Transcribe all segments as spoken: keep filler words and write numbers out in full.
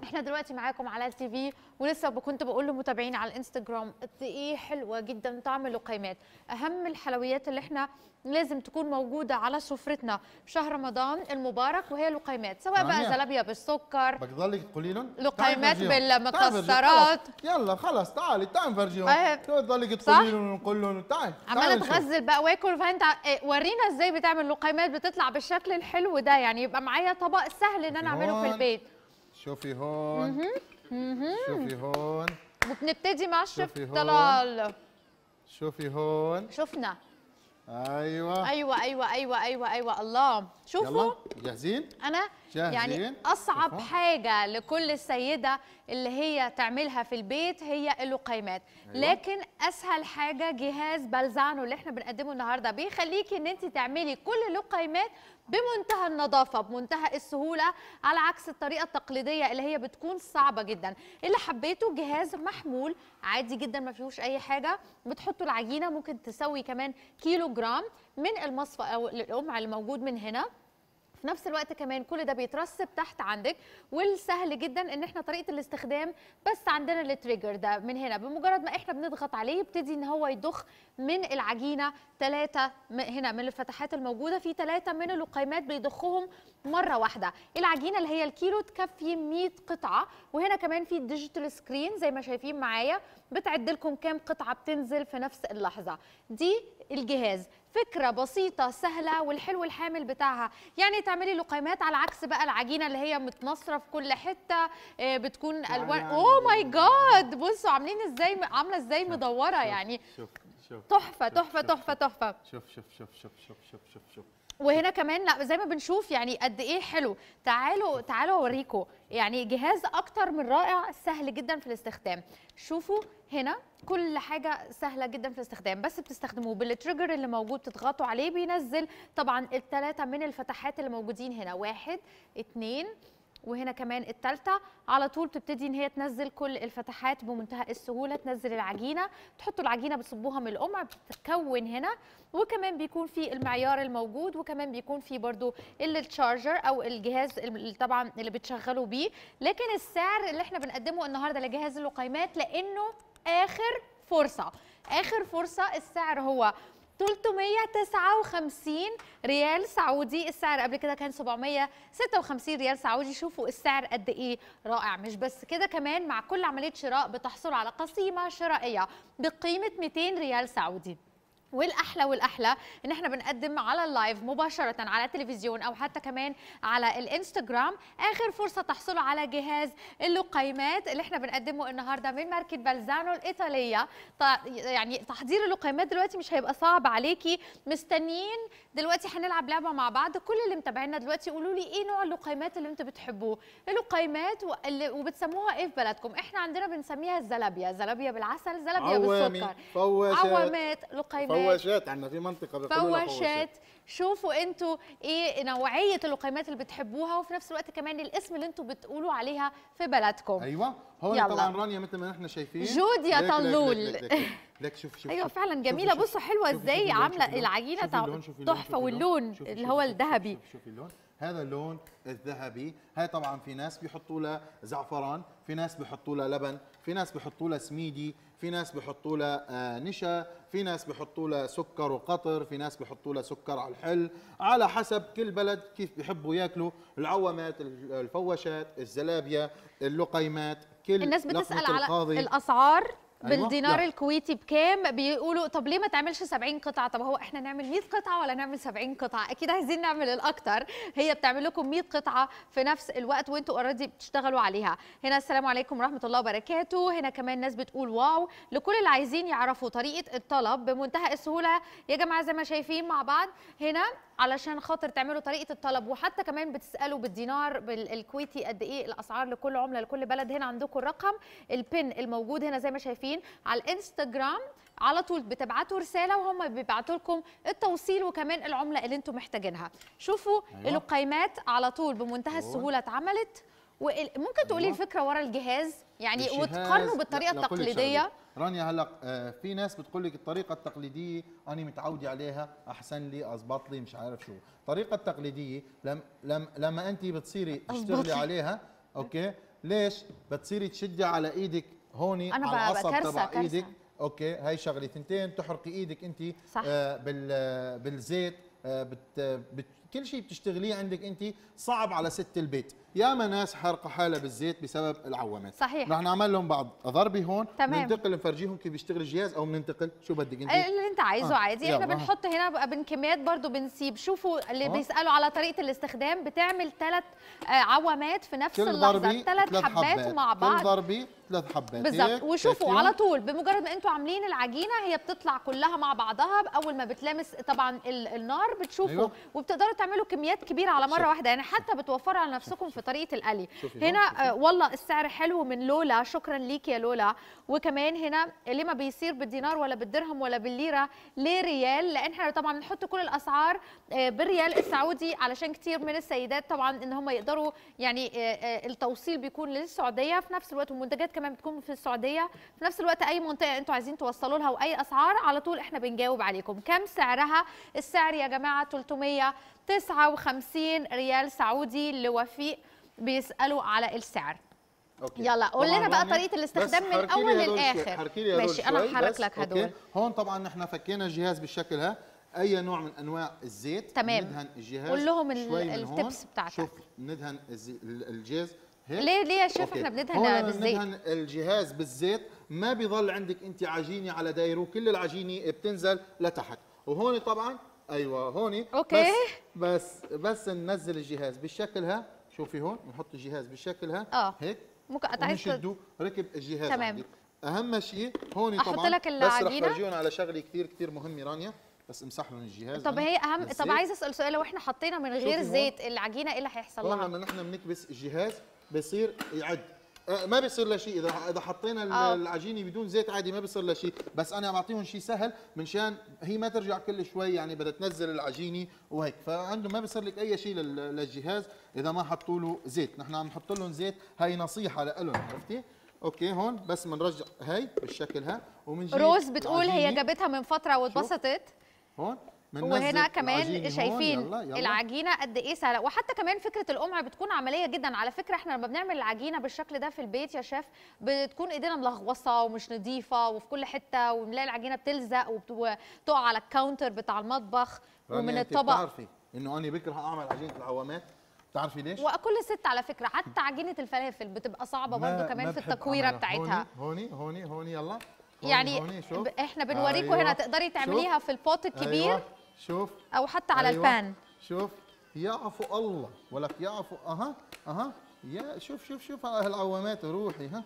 احنا دلوقتي معاكم على التي في، ولسه كنت بقول لمتابعيني على الانستجرام قد ايه حلوه جدا طعم اللقيمات. اهم الحلويات اللي احنا لازم تكون موجوده على سفرتنا في شهر رمضان المبارك وهي لقيمات، سواء بقى زلابيه بالسكر، بدك تضلك تقولي لهم لقيمات بالمكسرات. يلا خلص تعالي تعالي نفرجيهم. أه شو تضلك تقولي لهم ونقول لهم تعالي عماله تغزل بقى واكل. فانت ورينا ازاي بتعمل لقيمات بتطلع بالشكل الحلو ده، يعني يبقى معايا طبق سهل ان انا اعمله في البيت. شوفي هون مه. مه. شوفي هون، وبنبتدي مع الشيف طلال. شوفي هون، شفنا. ايوه ايوه ايوه ايوه ايوه ايوه الله. شوفوا يلا جاهزين؟ انا جاهزين؟ يعني اصعب شوفوا. حاجه لكل سيده اللي هي تعملها في البيت هي اللقيمات. أيوة. لكن اسهل حاجه جهاز بلزانو اللي احنا بنقدمه النهارده بيخليكي ان انت تعملي كل اللقيمات بمنتهى النظافه بمنتهى السهوله، على عكس الطريقه التقليديه اللي هي بتكون صعبه جدا. اللي حبيته جهاز محمول عادي جدا ما فيهوش اي حاجه، بتحطوا العجينه ممكن تسوي كمان كيلو جرام من المصفى او القمع اللي موجود من هنا. في نفس الوقت كمان كل ده بيترسب تحت عندك، والسهل جدا ان احنا طريقه الاستخدام بس عندنا التريجر ده من هنا، بمجرد ما احنا بنضغط عليه يبتدي ان هو يضخ من العجينه ثلاثه هنا من الفتحات الموجوده في ثلاثه من اللقيمات بيضخهم مره واحده. العجينه اللي هي الكيلو تكفي مية قطعه، وهنا كمان في الديجيتال سكرين زي ما شايفين معايا بتعد لكم كام قطعه بتنزل في نفس اللحظه. دي الجهاز فكرة بسيطة سهلة، والحلو الحامل بتاعها يعني تعملي لقيمات على عكس بقى العجينة اللي هي متنصرة في كل حتة بتكون ألوان. اوه ماي جاد، بصوا عاملين ازاي، عاملة ازاي مدورة يعني. شوف شوف تحفة تحفة تحفة تحفة. شوف شوف شوف شوف شوف شوف شوف شوف وهنا كمان لا زي ما بنشوف يعني قد ايه حلو. تعالوا تعالوا اوريكم، يعني جهاز اكتر من رائع، سهل جدا في الاستخدام. شوفوا هنا كل حاجه سهله جدا في الاستخدام، بس بتستخدموه بالتريجر اللي موجود تضغطوا عليه بينزل طبعا الثلاثه من الفتحات اللي موجودين هنا، واحد اتنين وهنا كمان الثالثه، على طول بتبتدي ان هي تنزل كل الفتحات بمنتهى السهوله. تنزل العجينه، تحطوا العجينه بتصبوها من القمع بتتكون هنا، وكمان بيكون في المعيار الموجود، وكمان بيكون في برضو التشارجر او الجهاز طبعا اللي بتشغلوا بيه. لكن السعر اللي احنا بنقدمه النهارده لجهاز اللقيمات لانه اخر فرصه، اخر فرصه، السعر هو ثلاثمية وتسعة وخمسين ريال سعودي. السعر قبل كده كان سبعمية وستة وخمسين ريال سعودي. شوفوا السعر قد ايه رائع. مش بس كده، كمان مع كل عمليه شراء بتحصلوا على قسيمه شرائيه بقيمه مئتين ريال سعودي. والاحلى والاحلى ان احنا بنقدم على اللايف مباشره على التلفزيون او حتى كمان على الانستغرام اخر فرصه تحصلوا على جهاز اللقيمات اللي احنا بنقدمه النهارده من ماركه بلزانو الايطاليه. يعني تحضير اللقيمات دلوقتي مش هيبقى صعب عليكي. مستنيين دلوقتي هنلعب لعبه مع بعض. كل اللي متابعينا دلوقتي قولوا لي ايه نوع اللقيمات اللي انتوا بتحبوه، اللقيمات وبتسموها ايه في بلدكم. احنا عندنا بنسميها الزلابيه، زلابيه بالعسل، زلابيه بالسكر، عوامات، لقيمات، فواشات. عندنا في منطقه بيقولوا فواشات. شوفوا انتوا ايه نوعيه اللقيمات اللي بتحبوها، وفي نفس الوقت كمان الاسم اللي انتوا بتقولوا عليها في بلدكم. ايوه هون طبعا رانيا مثل ما احنا شايفين جود يا طلول. ليك شوف شوف ايوه فعلا جميله. بصوا حلوه ازاي عامله العجينه تحفه، واللون اللي هو الذهبي. شوفي اللون، هذا اللون الذهبي. هاي طبعا في ناس بيحطوا له زعفران، في ناس بيحطوا له لبن، في ناس بيحطوا له سميدي، في ناس بيحطوا له آه نشا، في ناس بيحطوا له سكر وقطر، في ناس بيحطوا له سكر على الحل، على حسب كل بلد كيف بيحبوا ياكلوا. العوامات، الفواشات، الزلابيه، اللقيمات، كل الناس بتسال على القاضي. الاسعار. أيوة. بالدينار لا. الكويتي بكام؟ بيقولوا طب ليه ما تعملش سبعين قطعه؟ طب هو احنا نعمل مية قطعه ولا نعمل سبعين قطعه؟ اكيد عايزين نعمل الاكتر. هي بتعمل لكم مية قطعه في نفس الوقت وانتوا اوريدي بتشتغلوا عليها. هنا السلام عليكم ورحمه الله وبركاته. هنا كمان ناس بتقول واو. لكل اللي عايزين يعرفوا طريقه الطلب بمنتهى السهوله يا جماعه زي ما شايفين مع بعض هنا، علشان خاطر تعملوا طريقه الطلب، وحتى كمان بتسالوا بالدينار بالكويتي قد ايه الاسعار لكل عمله لكل بلد. هنا عندكم الرقم البن الموجود هنا زي ما شايفين على الانستغرام، على طول بتبعتوا رساله وهم بيبعتوا لكم التوصيل وكمان العمله اللي انتم محتاجينها. شوفوا أيوة. اللقيمات على طول بمنتهى السهوله اتعملت. وممكن تقولي أيوة. الفكره ورا الجهاز يعني وتقارنوا بالطريقه التقليديه. رانيا هلا آه في ناس بتقول لك الطريقه التقليديه انا متعوده عليها احسن لي اضبط لي مش عارف شو. الطريقه التقليديه لما لما لما انت بتصيري تشتغلي عليها اوكي ليش؟ بتصيري تشدي على ايدك هوني أنا على ب- العصب كارثة- تبع كارثة. ايدك. اوكي، هاي شغله ثنتين تحرقي ايدك انت. صح. آه بال بالزيت. آه بت بت كل شيء بتشتغليه عندك انت صعب على ست البيت. ياما ناس حرقوا حالها بالزيت بسبب العوامات. صحيح. رح نعمل لهم بعض ضربه هون. تمام. ننتقل نفرجيهم كيف بيشتغل الجهاز او بننتقل شو بدك انت؟ اللي انت عايزه آه، عادي. يلا. احنا بنحط هنا بقى بنكميات برضو بنسيب. شوفوا اللي آه. بيسالوا على طريقه الاستخدام، بتعمل ثلاث عوامات في نفس كل اللحظه، ضربه ثلاث ثلاث حبات مع كل بعض ضربه ثلاث حبات بالظبط. هيك. وشوفوا شايفين؟ على طول بمجرد ما انتوا عاملين العجينه هي بتطلع كلها مع بعضها اول ما بتلامس طبعا ال- النار بتشوفوا. أيوة. وبتقدروا تعملوا كميات كبيره على مره شوف. واحده، يعني حتى بتوفروا على نفسكم في طريقه القلي. شوفي هنا هون، شوفي. آه والله السعر حلو من لولا، شكرا ليك يا لولا. وكمان هنا اللي ما بيصير بالدينار ولا بالدرهم ولا بالليره، ليه ريال؟ لان احنا طبعا بنحط كل الاسعار آه بالريال السعودي علشان كتير من السيدات طبعا ان هم يقدروا يعني آه آه التوصيل بيكون للسعوديه في نفس الوقت، والمنتجات كمان بتكون في السعوديه في نفس الوقت. اي منطقه انتوا عايزين توصلوا لها واي اسعار على طول احنا بنجاوب عليكم. كم سعرها؟ السعر يا جماعه ثلاثمية وتسعة وخمسين ريال سعودي. اللي وفيق بيسالوا على السعر. أوكي. يلا قول طبعاً لنا بقى رانيا، طريقه الاستخدام بس من حركي لي اول هدول شوي، للاخر. حركي لي هدول ماشي انا شوي هحرك بس. لك أوكي. هدول. هون طبعا نحن فكينا الجهاز بالشكل ها. اي نوع من انواع الزيت تمام. ندهن الجهاز. قول لهم ال- شوي من هون. التبس بتاعتك. شوف ندهن الزي- الجهاز هيك. ليه ليه يا شيف أوكي. احنا هون بندهن لما بالزيت؟ ندهن الجهاز بالزيت ما بيضل عندك انت عجينه على دايره، كل العجينه بتنزل لتحت. وهون طبعا ايوه هون أوكي. بس بس بس ننزل الجهاز بالشكل ها. شوفي هون نحط الجهاز بالشكل ها. اه هيك ممكن عايز ونشدوا ركب الجهاز. تمام. عندي اهم شيء هون أحط طبعا لك بس رح العجينة؟ فرجيهم على شغله كثير كثير مهمه رانيا. بس امسح لهم الجهاز. طب هون هي اهم. بالزيت. طب عايزه اسال سؤال، لو احنا حطينا من غير شوفي هون. زيت العجينه ايه اللي هيحصل هون لها؟ لما نحن بنكبس الجهاز بصير يعد. آه، ما بيصير له شيء اذا اذا حطينا ال- آه. العجينه بدون زيت عادي ما بيصير له شيء. بس انا بعطيهم شيء سهل منشان هي ما ترجع كل شوي يعني بدها تنزل العجينه وهيك. فعنده ما بيصير لك اي شيء لل- للجهاز اذا ما حطوا له زيت. نحن عم نحط لهم زيت، هاي نصيحه لهم عرفتي. اوكي هون بس بنرجع هاي بالشكل ها وبنجيب روز بتقول هي العجينة. جابتها من فتره واتبسطت. هون بننزل وهنا كمان العجينة هون. شايفين يلا يلا. العجينه قد ايه سهله. وحتى كمان فكره القمع بتكون عمليه جدا على فكره. احنا لما بنعمل العجينه بالشكل ده في البيت يا شيف بتكون ايدينا ملغوصه ومش نظيفه وفي كل حته، ونلاقي العجينه بتلزق وبتقع على الكاونتر بتاع المطبخ ومن رانيا، أنت الطبق. بتعرفي انه انا بكره اعمل عجينه العوامات. بتعرفي ليش؟ وكل ست على فكره حتى عجينه الفلافل بتبقى صعبه ما- برضو كمان ما في بحب التكويره أعملها. بتاعتها. هوني هوني هوني يلا. هوني يعني هوني شوف. ب- احنا بنوريكم أيوة. هنا تقدري تعمليها شوف. في البوت الكبير. أيوة. شوف او حتى على أيوة. البان. شوف يعفو الله ولك يعفو. اها اها يا شوف شوف شوف على هالعوامات روحي ها.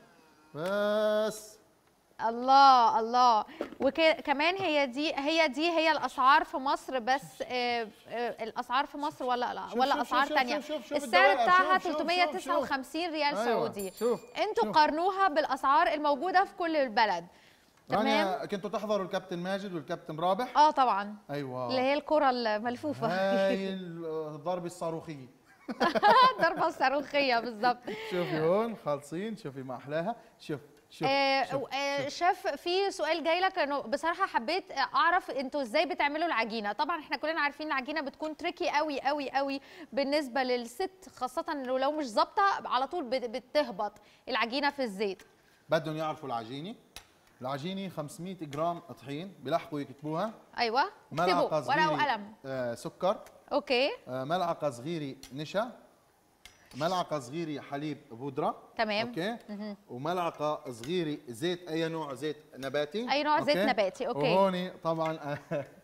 بس الله الله. وكمان هي دي هي دي هي الاسعار في مصر بس. آه آه الاسعار في مصر ولا لا شوف ولا شوف اسعار شوف ثانيه. شوف شوف شوف السعر الدوائر. بتاعها شوف شوف ثلاثمية شوف وتسعة وخمسين ريال أيوة. سعودي. شوف انتوا شوف. قارنوها بالاسعار الموجوده في كل البلد. تمام. رانيا كنتوا تحضروا الكابتن ماجد والكابتن رابح؟ اه طبعا. ايوه اللي هي الكره الملفوفه. هاي الضربه الصاروخيه. ضربه صاروخيه بالظبط. شوفي هون خالصين. شوفي ما احلاها. شوف شوف, آه شوف, آه شوف. شيف في سؤال جاي لك انه بصراحه حبيت اعرف انتوا ازاي بتعملوا العجينه. طبعا احنا كلنا عارفين العجينه بتكون تريكي قوي قوي قوي بالنسبه للست، خاصه لو لو مش ظابطه على طول بت- بتهبط العجينه في الزيت. بدهم يعرفوا العجينه. العجينه خمسمية جرام طحين بيلحقوا يكتبوها. ايوه اكتبوا ملعقه ورقه صغيره وقلم. آه سكر. اوكي آه ملعقه صغيره نشا. ملعقه صغيره حليب بودره. تمام. اوكي. وملعقه صغيره زيت اي نوع زيت نباتي. اي نوع زيت أوكي؟ نباتي. اوكي. وهون طبعا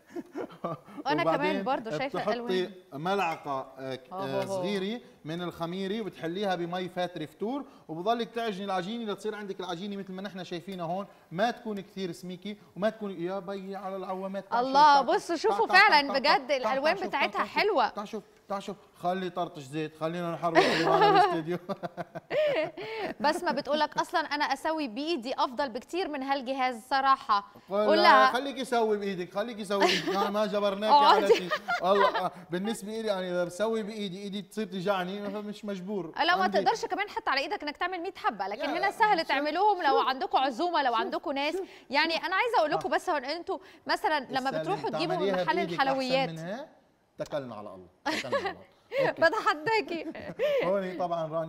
وأنا وبعدين كمان برضو شايفة بتحطي الألوان. ملعقه آه، ك- آه، أوه. صغيره من الخميره وبتحليها بمي فاتره فتور وبضلك تعجني العجينه لتصير عندك العجينه مثل ما نحن شايفينها هون، ما تكون كثير سميكي وما تكون يا بي على العوامات. تعال شوف، الله تعال- بصوا شوفوا تعال- تعال- فعلا تعال- بجد تعال- تعال الالوان شوف، بتاعتها تعال شوف، حلوه. تعال شوف تعال شوف خلي طرطش زيت خلينا نحرك الاستوديو. بسمه بتقول لك اصلا انا اسوي بايدي افضل بكتير من هالجهاز صراحه. قول قول لها خليكي سوي بايدك خليكي سوي بايدك انا ما جبرناكي اقعدي. على شيء. الله آه، بالنسبه لي يعني اذا بسوي بايدي ايدي تصير تجعني مش مجبور. لا ما عندي- تقدرش كمان حتى على ايدك انك تعمل مية حبه، لكن يا هنا سهل شوف- تعملوهم لو شوف- عندكم عزومه لو عندكم ناس. يعني انا عايزه اقول لكم بس هون انتوا مثلا لما السهل بتروحوا إنك تجيبوا من تعمليها محل بإيدك الحلويات أحسن من هيك. اتكلنا على الله اتكلنا على الله. أوكي. بتحداكي. هون طبعا رانيا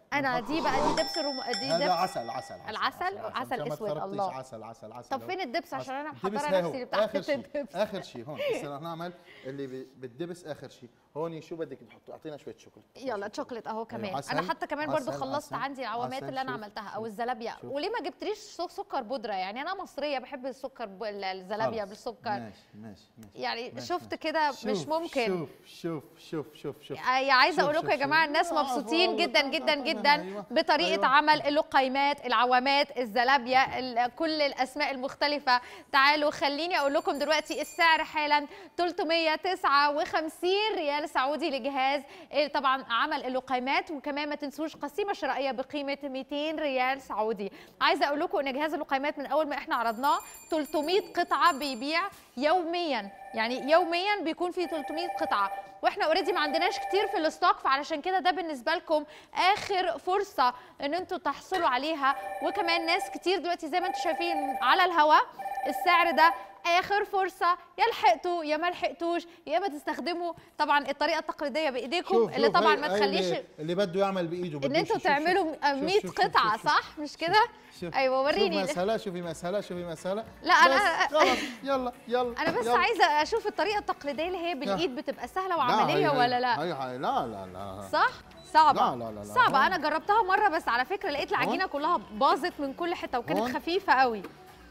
انا دي بقى دي دبس الروم دي هذا دبس عسل عسل عسل العسل عسل اسود. الله، عسل عسل عسل. طب فين الدبس عشان انا الدبس محضره هي نفسي هو. بتاعت اخر شيء الدبس. اخر شيء هون هسه رح نعمل اللي ب- بالدبس اخر شيء. هون شو بدك تحطوا؟ اعطينا شويه شوكولاته. يلا شوكليت اهو كمان. عسل، انا حتى كمان برضو عسل، خلصت عسل، عندي العوامات عسل. اللي انا شوف، عملتها او شوف، الزلابيا. شوف. وليه ما جبتليش سو- سكر بودره؟ يعني انا مصريه بحب السكر ب- الزلابيا خلص. بالسكر. ماشي ماشي ماشي. يعني ماشي، شفت ماشي. كده مش شوف، ممكن. شوف شوف شوف شوف شوف يا عايزه شوف، اقول لكم شوف، يا جماعه شوف. الناس آه، مبسوطين والله جدا تعال، جدا تعال، جدا أيوة، بطريقه أيوة. عمل اللقيمات، العوامات، الزلابيا، ال- كل الاسماء المختلفه. تعالوا خليني اقول لكم دلوقتي السعر حالا ثلاثمية وتسعة وخمسين ريال سعودي لجهاز إيه، طبعا عمل اللقيمات. وكمان ما تنسوش قسيمه شرائيه بقيمه مئتين ريال سعودي. عايزه اقول لكم ان جهاز اللقيمات من اول ما احنا عرضناه ثلاثمية قطعه بيبيع يوميا، يعني يوميا بيكون في ثلاثمية قطعه، واحنا اوريدي ما عندناش كتير في الستوك، فعلشان كده ده بالنسبه لكم اخر فرصه ان انتوا تحصلوا عليها. وكمان ناس كتير دلوقتي زي ما انتم شايفين على الهواء السعر ده اخر فرصه، يا لحقتوا يا ما لحقتوش، يا اما تستخدموا طبعا الطريقه التقليديه بايديكم شوف اللي شوف طبعا هي- ما هي تخليش اللي, اللي بده يعمل بايده ان بدوش. انتوا شوف- تعملوا شوف- شوف- مية شوف- قطعه، شوف- صح مش كده؟ شوف- ايوه وريني. شوفي مسهله شوفي مسهله شوفي مسهله. لا، أنا- بس خلص يلا يلا. انا بس يلا. عايزه اشوف الطريقه التقليديه اللي هي بالايد بتبقى سهله وعمليه لا، هي- ولا لا؟ هي هي لا لا لا صح؟ صعبة. لا لا لا لا. صعبة. هون. أنا جربتها مرة بس على فكرة لقيت العجينة كلها باظت من كل حتة وكانت هون. خفيفة قوي.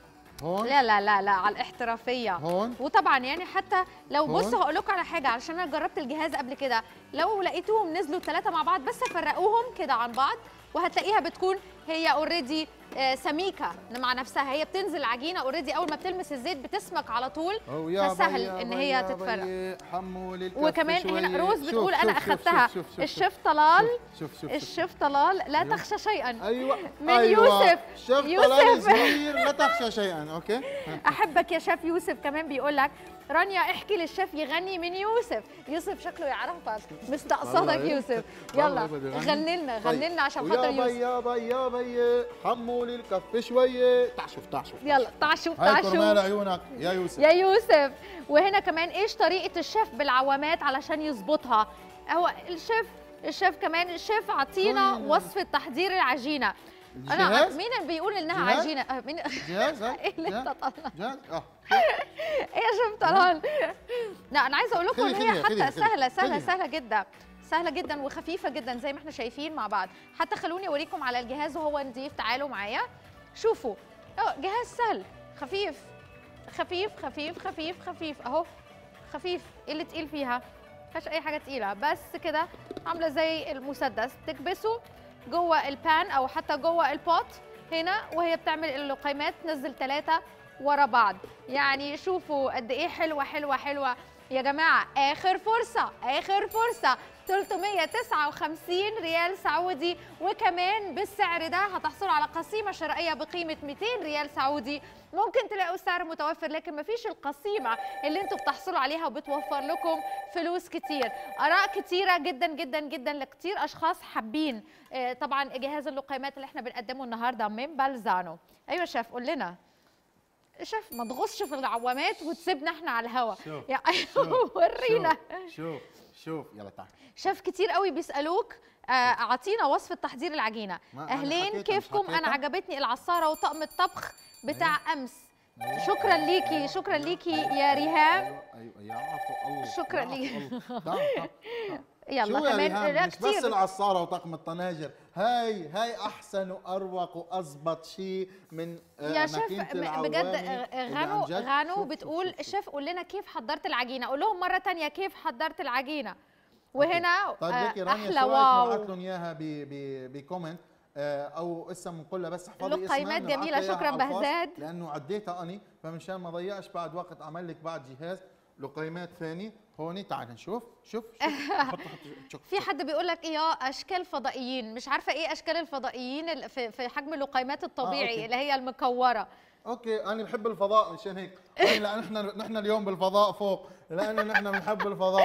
هون لا لا لا لا على الاحترافية. هون. وطبعا يعني حتى لو هون. بصوا هقول لكم على حاجة، علشان أنا جربت الجهاز قبل كده، لو لقيتوهم نزلوا الثلاثة مع بعض بس فرقوهم كده عن بعض وهتلاقيها بتكون هي اوريدي سميكة مع نفسها. هي بتنزل العجينة اوريدي أول ما بتلمس الزيت بتسمك على طول، أو يا فسهل بي- إن يا هي بي- تتفرق. بي- حمول الكف وكمان شوية. هنا روز شوف- بتقول شوف- أنا شوف- أخذتها. شوف- شوف- شوف- الشيف طلال شوف شوف شوف الشيف طلال لا أيوة. تخشى شيئا. ايوه من أيوة. يوسف. شيف يوسف. طلال صغير لا تخشى شيئا. اوكي احبك يا شيف يوسف. كمان بيقول لك رانيا احكي للشيف يغني من يوسف. يوسف شكله يعرفك مستقصدك والله. يوسف. والله يلا بدي أغني. غني لنا طيب. غني لنا عشان ويا خاطر بي يوسف. يا بي يا بي حمول الكف شويه. تعال شوف تعال شوف. يلا تعال شوف هاي تعال كرمال شوف عيونك يا يوسف. يا يوسف. وهنا كمان ايش طريقه الشيف بالعوامات علشان يظبطها؟ هو الشيف الشيف كمان الشيف عطينا طيب. وصفه تحضير العجينه. انا جاهز؟ مين اللي بيقول انها جاهز؟ عجينه؟ آه، مين جاهز ها؟ ايه اللي انت طلع؟ جاهز اه ايه يا شيف طلال؟ لا انا عايزه اقول لكم ان خذي- هي خذي- حتى خذي- سهله سهله خذي. سهله جدا، سهله جدا وخفيفه جدا زي ما احنا شايفين مع بعض. حتى خلوني اوريكم على الجهاز وهو نضيف. تعالوا معايا شوفوا اهو جهاز سهل خفيف خفيف خفيف خفيف خفيف اهو خفيف. ايه اللي تقيل فيها؟ مفيهاش اي حاجه تقيله، بس كده عامله زي المسدس تكبسه جوه البان او حتى جوه البوت هنا وهي بتعمل اللقيمات. تنزل ثلاثه ورا بعض. يعني شوفوا قد ايه حلوه حلوه حلوه يا جماعه. اخر فرصه اخر فرصه ثلاثمية وتسعة وخمسين ريال سعودي. وكمان بالسعر ده هتحصلوا على قسيمه شرائيه بقيمه مئتين ريال سعودي. ممكن تلاقوا السعر متوفر لكن مفيش القسيمه اللي انتوا بتحصلوا عليها وبتوفر لكم فلوس كتير. اراء كتيره جدا جدا جدا لكتير اشخاص حابين آه، طبعا جهاز اللقيمات اللي احنا بنقدمه النهارده من بالزانو. ايوه شيف قول لنا. شيف ما تغصش في العوامات وتسيبنا احنا على الهوا. شوف، يا شوف، ورينا. شوف شوف شوف يلا تعال. شيف كتير قوي بيسالوك آه، اعطينا وصفه تحضير العجينه. ما أنا اهلين حكيتها، مش كيفكم؟ انا حكيتها؟ عجبتني العصاره وطقم الطبخ بتاع امس. شكرا ليكي شكرا ليكي يا ريهام. ايوه ايوه يا عفو الله. شكراً يا عفو ليك. الله. تعال، تعال، تعال. يلا شو يا كمان ريهام؟ لا مش بس كتير. العصاره وطقم الطناجر، هاي هاي احسن واروق واضبط شيء من آه، يا شيف ماكينة ب- العوامي بجد اللي عن غانو جد. غانو شوف، شوف، بتقول شوف، شوف. الشيف قول لنا كيف حضرت العجينه. قول لهم مره ثانيه كيف حضرت العجينه. وهنا طيب آه، ليكي رانيا احلى شو رايك واو. نبعث لهم اياها ب- ب- بكومنت آه، او اسا بنقول لها بس احفظي اسمها لقيمات بنبعث جميلة. لها إياها شكراً على الخاص، بهزاد. لانه عديتها اني فمشان ما ضيعش بعد وقت اعمل لك بعد جهاز لقيمات ثاني. هوني تعال نشوف شوف شوف حط حط شوف في حد بيقول لك ايه اشكال فضائيين. مش عارفه ايه اشكال الفضائيين ال- في في حجم اللقيمات الطبيعي أوكي. اللي هي المكوره. اوكي انا بحب الفضاء مشان هيك هي لان احنا نحن اليوم بالفضاء فوق، لانه نحن بنحب الفضاء.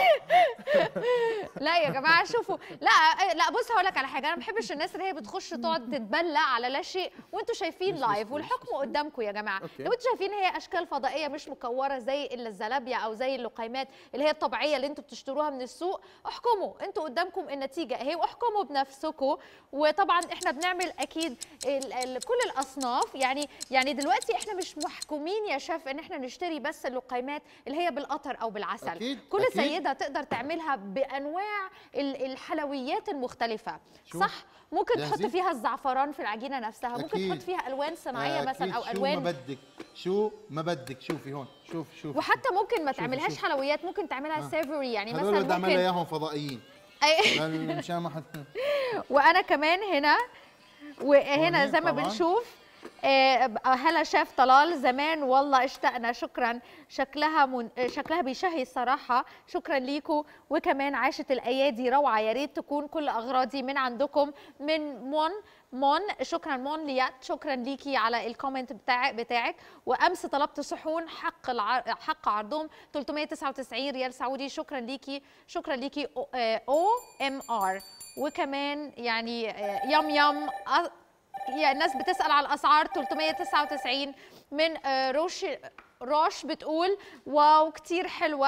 لا يا جماعه شوفوا، لا لا بص هقول لك على حاجه، انا ما بحبش الناس اللي هي بتخش تقعد تتبلع على لا شيء وانتوا شايفين لايف والحكم قدامكم يا جماعه. أوكي. لو انتوا شايفين هي اشكال فضائيه مش مكوره زي الزلابيا او زي اللقيمات اللي هي الطبيعيه اللي انتوا بتشتروها من السوق، احكموا انتوا قدامكم النتيجه اهي واحكموا بنفسكم. وطبعا احنا بنعمل اكيد ال ال كل الاصناف، يعني يعني دلوقتي احنا مش محكومين يا شيف ان احنا نشتري بس اللقيمات اللي هي بالقطر او بالعسل. أكيد. كل أكيد. سيده تقدر تعملها بانواع ال- الحلويات المختلفه. صح، ممكن تحط جاهزين؟ فيها الزعفران في العجينه نفسها، ممكن أكيد. تحط فيها الوان صناعيه أكيد. مثلا او شو الوان، ما بدك، شو ما بدك. شوفي هون، شوف شوف وحتى ممكن ما شوفي تعملهاش شوفي. حلويات، ممكن تعملها آه. سيفوري يعني هذول مثلا بدي اعمل ممكن اياهم فضائيين أي- مشان ما حد. وانا كمان هنا وهنا هوني زي ما طبعاً. بنشوف آه، هلا شيف طلال، زمان والله اشتقنا. شكرا، شكلها من... شكلها بيشهي الصراحه. شكرا ليكم، وكمان عاشت الايادي روعه، يا ريت تكون كل اغراضي من عندكم من مون مون. شكرا مون ليات، شكرا ليكي على الكومنت بتاعك بتاعك وامس طلبت صحون حق الع... حق عرضهم ثلاثمية وتسعة وتسعين ريال سعودي. شكرا ليكي، شكرا ليكي او ام ار. وكمان يعني آه، يم يم أ- يعني الناس بتسأل على الأسعار. ثلاثمية وتسعة وتسعين من آه، روش روش بتقول واو كتير حلوة.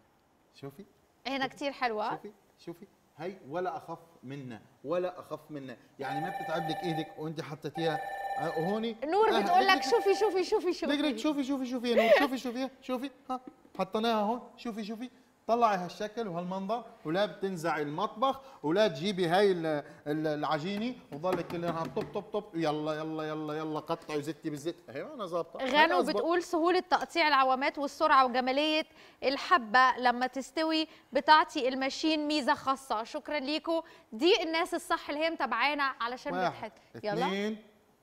شوفي هنا كتير حلوة. شوفي شوفي هي ولا اخف منا، ولا اخف منا، يعني ما بتتعب لك ايدك وانت حطيتيها آه، وهوني. نور آه، بتقول لك بدك- شوفي شوفي شوفي بدك شوفي شوفي شوفي شوفي يا نور، شوفي شوفي شوفي ها حطيناها هون. شوفي شوفي طلعي هالشكل وهالمنظر، ولا بتنزعي المطبخ ولا تجيبي هاي ال- ال- العجينه وتضلك كلها طب طب طب يلا يلا يلا يلا قطعي وزتي بالزيت. اهي انا ظابطه. غانو أنا أزبط. بتقول سهولة تقطيع العوامات والسرعة وجمالية الحبة لما تستوي بتعطي الماشين ميزة خاصة. شكرا ليكم، دي الناس الصح اللي هي متابعانا علشان واحد بتحب. يلا اثنين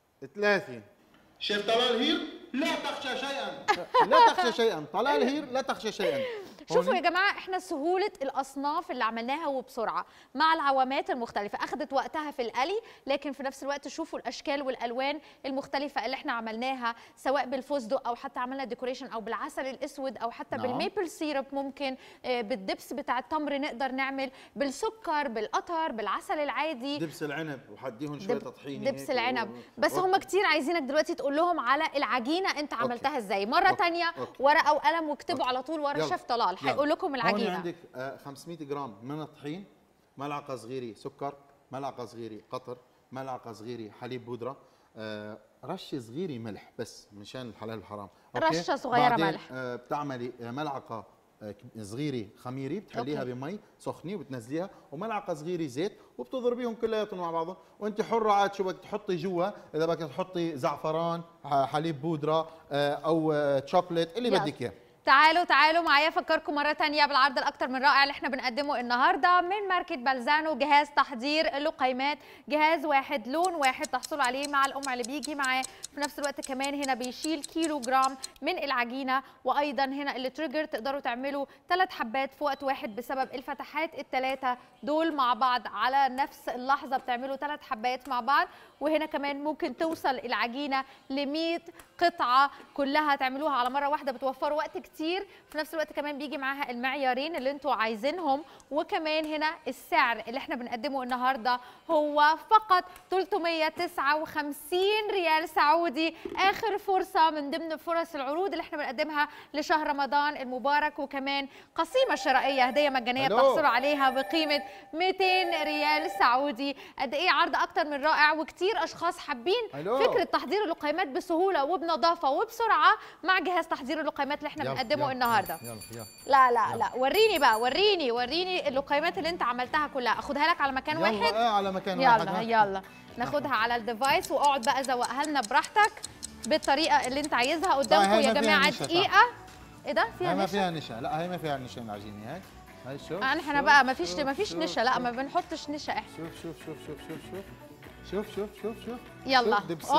ثلاثة. شيف طلال هير لا تخشى شيئا. لا تخشى شيئا. طلال هير لا تخشى شيئا. شوفوا يا جماعه احنا سهوله الاصناف اللي عملناها وبسرعه مع العوامات المختلفه، اخذت وقتها في القلي لكن في نفس الوقت شوفوا الاشكال والالوان المختلفه اللي احنا عملناها سواء بالفستق او حتى عملنا ديكوريشن او بالعسل الاسود او حتى نعم. بالميبل سيرب، ممكن آه، بالدبس بتاع التمر نقدر نعمل، بالسكر بالقطر بالعسل العادي، دبس العنب وحديهم شويه دب- طحينه دبس هيك العنب. و- بس و- هم كتير عايزينك دلوقتي تقول لهم على العجينه انت أوكي. عملتها ازاي. مره أوكي. تانية أوكي. ورقه وقلم واكتبوا أوكي. على طول ورا يلا. الشيف طلال يلا. هيقول لكم هون العجينه. عندك آه، خمسمية جرام من الطحين، ملعقه صغيره سكر، ملعقه صغيره قطر، ملعقه صغيره حليب بودره، آه، رشه صغيره ملح بس مشان الحلال والحرام. أوكي؟ رشة صغيرة بعدين ملح. آه، بتعملي آه، ملعقه آه، ك- صغيره خميره بتحليها أوكي. بمي سخنه وبتنزليها، وملعقه صغيره زيت وبتضربيهم كلياتهم مع بعضهم، وانت حره عاد شو بدك تحطي جوا، اذا بدك تحطي زعفران ح- حليب بودره آه، او آه، شوكليت اللي يلا. بدك اياه. تعالوا تعالوا معايا افكركم مره تانية بالعرض الاكثر من رائع اللي احنا بنقدمه النهارده من ماركه بلزانو. جهاز تحضير اللقيمات، جهاز واحد لون واحد تحصلوا عليه مع القمع اللي بيجي معاه، في نفس الوقت كمان هنا بيشيل كيلو جرام من العجينه، وايضا هنا التريجر تقدروا تعملوا ثلاث حبات في وقت واحد بسبب الفتحات الثلاثه دول مع بعض على نفس اللحظه بتعملوا ثلاث حبات مع بعض، وهنا كمان ممكن توصل العجينه ل مية قطعه كلها تعملوها على مره واحده، بتوفروا وقت كتير، في نفس الوقت كمان بيجي معاها المعيارين اللي انتوا عايزينهم، وكمان هنا السعر اللي احنا بنقدمه النهارده هو فقط ثلاثمية وتسعة وخمسين ريال سعودي. اخر فرصه من ضمن فرص العروض اللي احنا بنقدمها لشهر رمضان المبارك، وكمان قسيمه شرائيه هديه مجانيه ألو. بتحصلوا عليها بقيمه مئتين ريال سعودي. قد ايه عرض اكتر من رائع، وكتير اشخاص حابين ألو. فكره تحضير اللقيمات بسهوله وبنظافه وبسرعه مع جهاز تحضير اللقيمات اللي احنا يلا، بنقدمه يلا، النهارده. يلا يلا لا لا لا وريني بقى، وريني وريني اللقيمات اللي انت عملتها كلها، اخدها لك على مكان يلا واحد. اه على مكان واحد. يلا ها. يلا ناخدها على الديفايس، واقعد بقى زوقها لنا براحتك بالطريقه اللي انت عايزها. قدامكم هاي يا ما فيها جماعه نشا، دقيقه. ايه ده فيها هاي ما نشا؟ فيها نشا، لا هي ما فيها نشا العجينه هاي. هاي شوف احنا شوف، بقى ما فيش شوف، ما فيش شوف، نشا، لا شوف. ما بنحطش نشا احنا. شوف شوف شوف شوف شوف شوف شوف شوف شوف شوف يلا. شوف دبس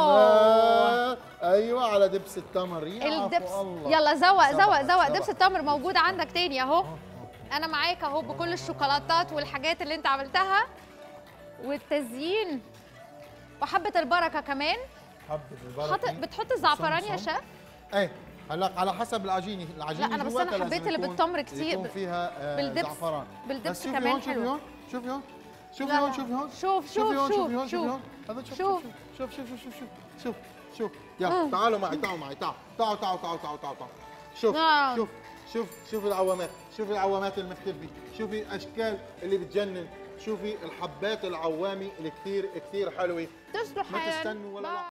أوه. التمر. ايوه على دبس التمر يا عفو الدبس الله. يلا زوق سبعة، زوق زوق سبعة. دبس التمر موجود عندك تاني اهو. انا معاك اهو بكل الشوكولاتات والحاجات اللي انت عملتها والتزيين وحبه البركه كمان. حبه البركه. حط بتحط الزعفران يا سمسم. شيف؟ ايه هلا على حسب العجينه، العجينه لا، أنا بس جواتها أنا لازم حبيت اللي يكون- بالتمر كتير. يكون فيها آه بالدبس. زعفران. بالدبس بس شوفي كمان هون، شوفي حلو. هون، شوفي هون، شوفي لا، هون، لا. شوفي هون، شوف، شوفي شوف، هون، شوف، شوفي هون، شوفي شوف. هون. هذا شوف شوف. شوف شوف شوف شوف شوف شوف شوف يلا تعالوا معي، تعالوا معي، تعالوا تعالوا تعالوا تعالوا تعالوا تعالوا شوف نعم. شوف شوف شوف العوامات، شوفي العوامات المختلفة، شوفي الاشكال اللي بتجنن، شوفي الحبات العوامي اللي كثير كثير حلوة. تصبح ما حياة. تستنوا ولا لحظة.